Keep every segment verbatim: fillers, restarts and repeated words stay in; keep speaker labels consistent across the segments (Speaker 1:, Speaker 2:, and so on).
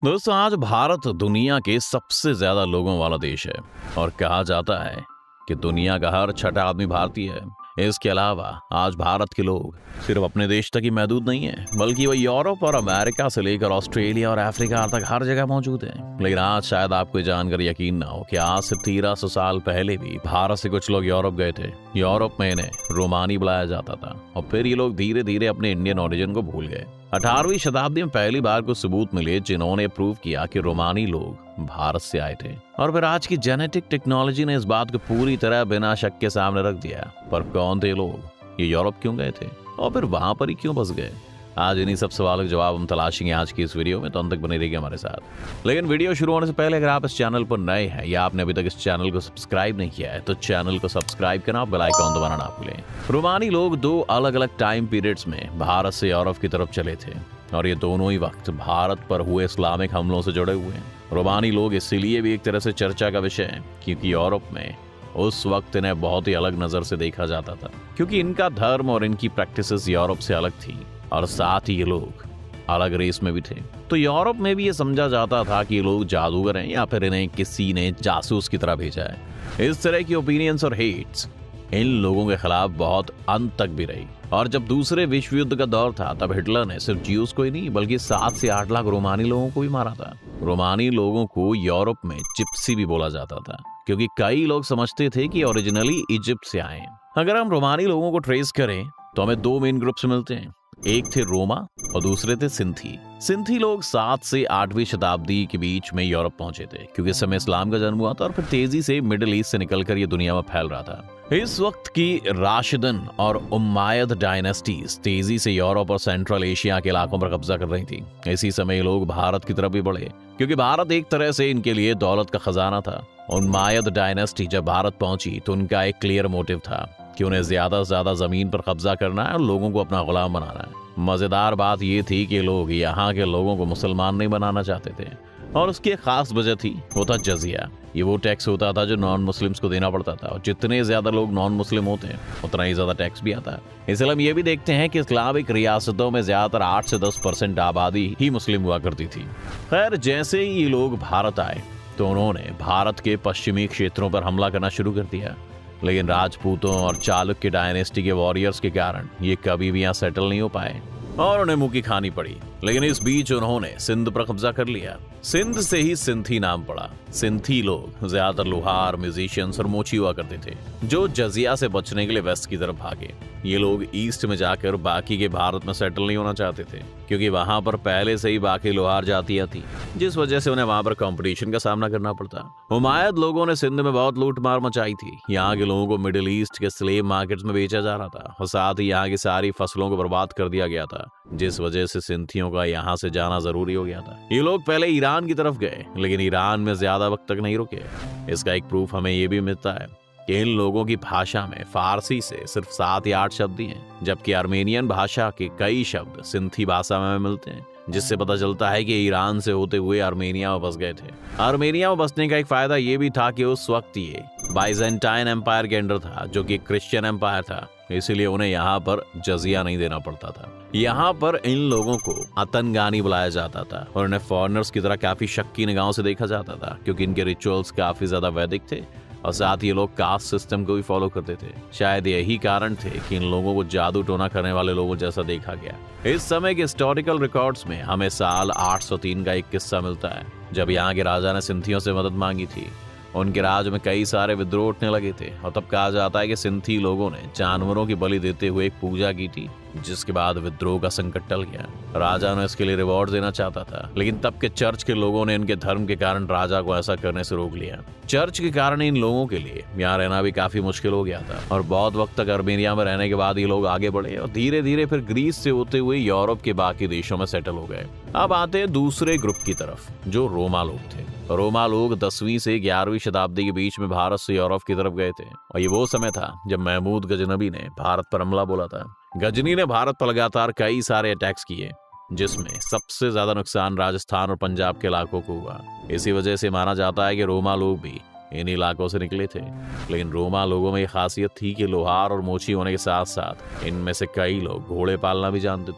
Speaker 1: दोस्तों, आज भारत दुनिया के सबसे ज्यादा लोगों वाला देश है और कहा जाता है कि दुनिया का हर छठा आदमी भारतीय है। इसके अलावा आज भारत के लोग सिर्फ अपने देश तक ही महदूद नहीं है, बल्कि वह यूरोप और अमेरिका से लेकर ऑस्ट्रेलिया और अफ्रीका तक हर जगह मौजूद है। लेकिन आज शायद आपको जानकर यकीन ना हो कि आज से तेरह सौ साल पहले भी भारत से कुछ लोग यूरोप गए थे। यूरोप में इन्हें रोमानी बुलाया जाता था और फिर ये लोग धीरे धीरे अपने इंडियन ओरिजिन को भूल गए। अठारहवीं शताब्दी में पहली बार कुछ सबूत मिले जिन्होंने प्रूव किया कि रोमानी लोग भारत से आए थे। और फिर आज की जेनेटिक टेक्नोलॉजी ने इस बात को पूरी तरह बिना शक के सामने रख दिया। पर कौन थे लोग, ये यूरोप क्यों गए थे और फिर वहां पर ही क्यों बस गए? आज इन्हीं सब सवालों के जवाब हम तलाशेंगे आज की इस वीडियो में, तो अंत तक बने रहिए हमारे साथ। लेकिन वीडियो शुरू होने से पहले अगर आप इस चैनल पर नए हैं या आपने अभी तक इस चैनल को सब्सक्राइब नहीं किया है तो चैनल को सब्सक्राइब करना और बेल आइकन दबाना ना भूलें। रोमानी लोग दो अलग अलग टाइम पीरियड्स में भारत से यूरोप की तरफ चले थे और ये दोनों ही वक्त भारत पर हुए इस्लामिक हमलों से जुड़े हुए हैं। रोमानी लोग इसीलिए भी एक तरह से चर्चा का विषय है क्योंकि यूरोप में उस वक्त इन्हें बहुत ही अलग नजर से देखा जाता था, क्योंकि इनका धर्म और इनकी प्रैक्टिसेस यूरोप से अलग थी और साथ ही ये लोग अलग रेस में भी थे। तो यूरोप में भी ये समझा जाता था कि ये लोग जादूगर हैं या फिर इन्हें किसी ने जासूस की तरह भेजा है। इस तरह की ओपिनियंस और हेट्स इन लोगों के खिलाफ बहुत अंत तक भी रही। और जब दूसरे विश्व युद्ध का दौर था तब हिटलर ने सिर्फ ज्यूस को ही नहीं बल्कि सात से आठ लाख रोमानी लोगों को भी मारा था। रोमानी लोगों को यूरोप में जिप्सी भी बोला जाता था क्योंकि कई लोग समझते थे कि ओरिजिनली इजिप्ट से आए हैं। अगर हम रोमानी लोगों को ट्रेस करें तो हमें दो मेन ग्रुप्स मिलते हैं, एक थे रोमा और दूसरे थे सिंथी। सिंथी लोग सात से आठवीं शताब्दी के बीच में यूरोप पहुंचे थे क्योंकि इस समय इस्लाम का जन्म हुआ था और फिर तेजी से मिडिल ईस्ट से निकलकर ये दुनिया में फैल रहा था। इस वक्त की राशिदन और उम्मायद डायनेस्टीज तेजी से यूरोप और सेंट्रल एशिया के इलाकों पर कब्जा कर रही थी। इसी समय लोग भारत की तरफ भी बढ़े क्योंकि भारत एक तरह से इनके लिए दौलत का खजाना था। उम्मायद डायनेस्टी जब भारत पहुंची तो उनका एक क्लियर मोटिव था कि उन्हें ज्यादा से ज्यादा जमीन पर कब्जा करना है और लोगों को अपना गुलाम बनाना है। मजेदार बात यह थी कि लोग यहाँ के लोगों को मुसलमान नहीं बनाना चाहते थे और उसकी एक खास वजह थी, वो था जजिया। ये वो टैक्स होता था जो नॉन मुस्लिम्स को देना पड़ता था और जितने ज्यादा लोग नॉन मुस्लिम होते हैं उतना ही ज्यादा टैक्स भी आता है। इसलिए हम ये भी देखते हैं कि इस्लामिक रियासतों में ज्यादातर आठ से दस परसेंट आबादी ही मुस्लिम हुआ करती थी। खैर, जैसे ही ये लोग भारत आए तो उन्होंने भारत के पश्चिमी क्षेत्रों पर हमला करना शुरू कर दिया। लेकिन राजपूतों और चालुक्य डायनेस्टी के वॉरियर्स के कारण ये कभी भी यहाँ सेटल नहीं हो पाए और उन्हें मुंह की खानी पड़ी। लेकिन इस बीच उन्होंने सिंध पर कब्जा कर लिया। सिंध से ही सिंथी नाम पड़ा। सिंथी लोग ज्यादातर लोहार, म्यूजिशियंस और मोची हुआ करते थे जो जजिया से बचने के लिए वेस्ट की तरफ भागे। ये लोग ईस्ट में जाकर बाकी के भारत में सेटल नहीं होना चाहते थे क्योंकि वहां पर पहले से ही बाकी लोहार जातियां थी, जिस वजह से उन्हें वहां पर कंपटीशन का सामना करना पड़ता। उमायद लोगों ने सिंध में बहुत लूट मार मचाई थी। यहाँ के लोगों को मिडिल ईस्ट के स्लेव मार्केट्स में बेचा जा रहा था और साथ ही यहाँ की सारी फसलों को बर्बाद कर दिया गया था, जिस वजह से सिंथियों का यहाँ से जाना जरूरी हो गया था। ये लोग पहले ईरान की तरफ गए लेकिन ईरान में ज्यादा वक्त तक नहीं रुके। इसका एक प्रूफ हमें ये भी मिलता है कि इन लोगों की भाषा में फारसी से सिर्फ सात या आठ शब्द ही हैं, जबकि आर्मेनियन भाषा के कई शब्द सिंथी भाषा में मिलते हैं, जिससे पता चलता है कि ईरान से होते हुए आर्मेनिया में बस गए थे। आर्मेनिया में बसने का एक फायदा ये भी था कि उस वक्त ये बाइजेंटाइन एम्पायर के अंडर था जो कि क्रिश्चियन एम्पायर था, इसीलिए उन्हें यहाँ पर जजिया नहीं देना पड़ता था। यहाँ पर इन लोगों को अतनगानी बुलाया जाता था और उन्हें फॉरेनर्स की तरह काफी शक की निगाहों से देखा जाता था क्योंकि इनके रिचुअल्स काफी ज्यादा वैदिक थे और साथ ही ये लोग कास्ट सिस्टम को भी फॉलो करते थे। शायद यही कारण थे कि इन लोगों को जादू टोना करने वाले लोगों जैसा देखा गया। इस समय के हिस्टोरिकल रिकॉर्ड्स में हमें साल आठ सौ तीन का एक किस्सा मिलता है जब यहाँ के राजा ने सिंथियों से मदद मांगी थी। उनके राज में कई सारे विद्रोह उठने लगे थे और तब कहा जाता है कि सिंथी लोगों ने जानवरों की बलि देते हुए एक पूजा की थी, जिसके बाद विद्रोह का संकट टल गया। राजा ने इसके लिए रिवॉर्ड देना चाहता था लेकिन तब के चर्च के लोगों ने इनके धर्म के कारण राजा को ऐसा करने से रोक लिया। चर्च के कारण इन लोगों के लिए यहाँ रहना भी काफी मुश्किल हो गया था और बहुत वक्त तक आर्मेनिया में रहने के बाद ये लोग आगे बढ़े और धीरे धीरे फिर ग्रीस से होते हुए यूरोप के बाकी देशों में सेटल हो गए। अब आते हैं दूसरे ग्रुप की तरफ जो रोमा लोग थे। रोमा लोग दसवीं से ग्यारहवीं शताब्दी के बीच में भारत से यूरोप की तरफ गए थे और ये वो समय था जब महमूद गजनबी ने भारत पर हमला बोला था। गजनी ने भारत पर लगातार कई सारे अटैक्स किए जिसमें सबसे ज्यादा नुकसान राजस्थान और पंजाब के इलाकों को हुआ। इसी वजह से माना जाता है कि रोमा लोग भी इन इलाकों से निकले थे। लेकिन रोमा लोगों में ये खासियत थी कि लोहार और मोची होने के साथ साथ इनमें से कई लोग घोड़े पालना भी जानते थे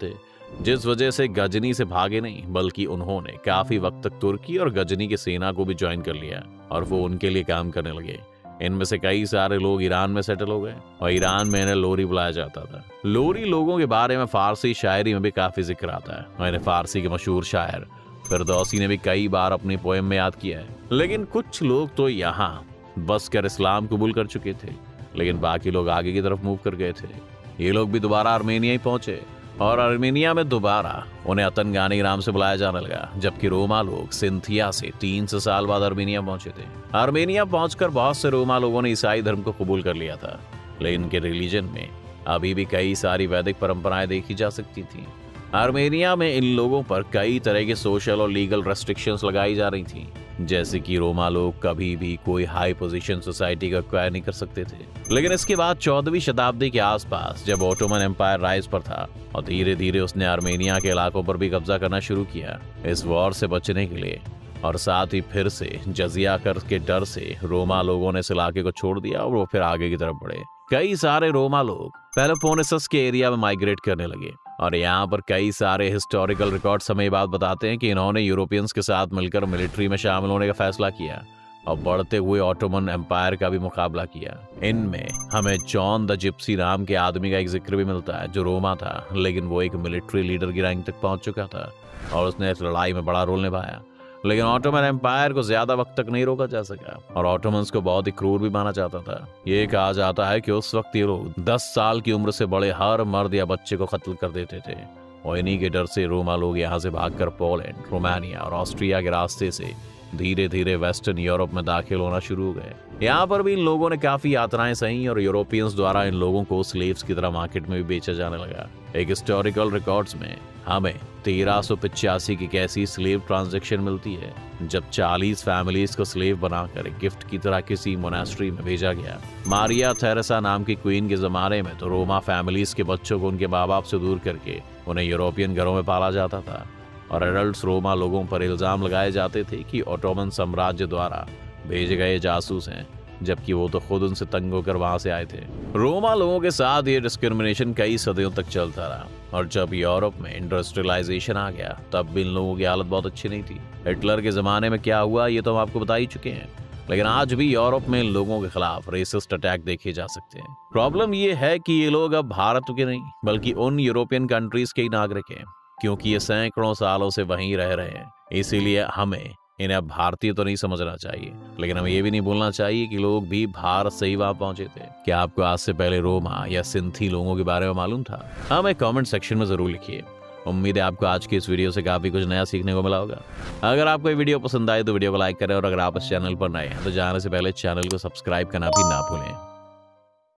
Speaker 1: जिस वजह से गजनी से भागे नहीं, बल्कि उन्होंने काफी वक्त तक तुर्की और गजनी की सेना को भी ज्वाइन कर लिया और वो उनके लिए काम करने लगे। इनमें से कई सारे लोग ईरान में सेटल हो गए और ईरान में इन्हें लोरी बुलाया जाता था। लोरी लोगों के बारे में फारसी शायरी में भी काफी जिक्र आता है और इन्हें फारसी के मशहूर शायर फिरदौसी ने भी कई बार अपनी पोएम में याद किया है। लेकिन कुछ लोग तो यहाँ बस कर इस्लाम कबूल कर चुके थे, लेकिन बाकी लोग आगे की तरफ मूव कर गए थे। ये लोग भी दोबारा आर्मेनिया ही पहुंचे और आर्मेनिया में दोबारा उन्हें अतनगानी नाम से बुलाया जाने लगा, जबकि रोमा लोग सिंथिया से तीन सौ साल बाद आर्मेनिया पहुंचे थे। आर्मेनिया पहुंचकर बहुत से रोमा लोगों ने ईसाई धर्म को कबूल कर लिया था, लेकिन इनके रिलीजन में अभी भी कई सारी वैदिक परंपराएं देखी जा सकती थी। आर्मेनिया में इन लोगों पर कई तरह के सोशल और लीगल रेस्ट्रिक्शंस लगाई जा रही थी, जैसे कि रोमा लोग कभी भी कोई हाई पोजीशन सोसाइटी का एक्वायर नहीं कर सकते थे। लेकिन इसके बाद चौदहवीं शताब्दी के आसपास जब ऑटोमन एम्पायर राइज पर था और धीरे धीरे उसने आर्मेनिया के इलाकों पर भी कब्जा करना शुरू किया, इस वॉर से बचने के लिए और साथ ही फिर से जजिया कर के डर से रोमा लोगों ने इस इलाके को छोड़ दिया और वो फिर आगे की तरफ बढ़े। कई सारे रोमा लोग पेलोपोनेसस के एरिया में माइग्रेट करने लगे और यहाँ पर कई सारे हिस्टोरिकल रिकॉर्ड्स हमें बात बताते हैं कि इन्होंने यूरोपियंस के साथ मिलकर मिलिट्री में शामिल होने का फैसला किया और बढ़ते हुए ऑटोमन एम्पायर का भी मुकाबला किया। इनमें हमें जॉन द जिप्सी नाम के आदमी का एक जिक्र भी मिलता है, जो रोमा था, लेकिन वो एक मिलिट्री लीडर की रैंक तक पहुंच चुका था और उसने इस लड़ाई में बड़ा रोल निभाया। लेकिन ऑटोमन एम्पायर को ज्यादा वक्त तक नहीं रोका जा सका और ऑटोमन्स को बहुत ही क्रूर भी माना जाता था। ये कहा जाता है कि उस वक्त ये लोग दस साल की उम्र से बड़े हर मर्द या बच्चे को कत्ल कर देते थे और इन्हीं के डर से रोमा लोग यहाँ से भागकर पोलैंड, रोमानिया और ऑस्ट्रिया के रास्ते से धीरे धीरे वेस्टर्न यूरोप में दाखिल होना शुरू हो गए। यहाँ पर भी इन लोगों ने काफी यातनाएं सही और यूरोपियंस द्वारा इन लोगों को स्लेव्स की तरह मार्केट में भी बेचा जाने लगा। एक हिस्टोरिकल रिकॉर्ड्स में हमें तेरह सौ पिचासी की एक ऐसी स्लेव ट्रांजैक्शन मिलती है जब चालीस फैमिलीज को स्लेव बनाकर गिफ्ट की तरह किसी मोनास्ट्री में भेजा गया। मारिया थेरेसा नाम की क्वीन के जमाने में तो रोमा फैमिलीज के बच्चों को उनके माँ बाप से दूर करके उन्हें यूरोपियन घरों में पाला जाता था और एडल्ट रोमा लोगों पर इल्जाम लगाए जाते थे कि ऑटोमन साम्राज्य द्वारा भेजे गए जासूस हैं, जबकि वो तो खुद उनसे तंग होकर वहां से आए थे। रोमा लोगों के साथ ये डिस्क्रिमिनेशन कई सदियों तक चलता रहा और जब यूरोप में इंडस्ट्रियलाइजेशन आ गया तब भी इन लोगों की हालत बहुत अच्छी नहीं थी। हिटलर के जमाने में क्या हुआ ये तो हम आपको बता ही चुके हैं, लेकिन आज भी यूरोप में इन लोगों के खिलाफ रेसिस्ट अटैक देखे जा सकते हैं। प्रॉब्लम ये है कि ये लोग अब भारत के नहीं बल्कि उन यूरोपियन कंट्रीज के ही नागरिक हैं, क्योंकि ये सैकड़ों सालों से वहीं रह रहे हैं। इसीलिए हमें इन्हें अब भारतीय तो नहीं समझना चाहिए, लेकिन हमें ये भी नहीं भूलना चाहिए कि लोग भी भारत से ही वहां पहुंचे थे। क्या आपको आज से पहले रोमा या सिंथी लोगों के बारे में मालूम था? हमें कमेंट सेक्शन में जरूर लिखिए। उम्मीद है आपको आज की इस वीडियो से काफी कुछ नया सीखने को मिला होगा। अगर आपको ये वीडियो पसंद आए तो वीडियो को लाइक करें और अगर आप इस चैनल पर नए हैं तो जाने से पहले चैनल को सब्सक्राइब करना भी ना भूलें।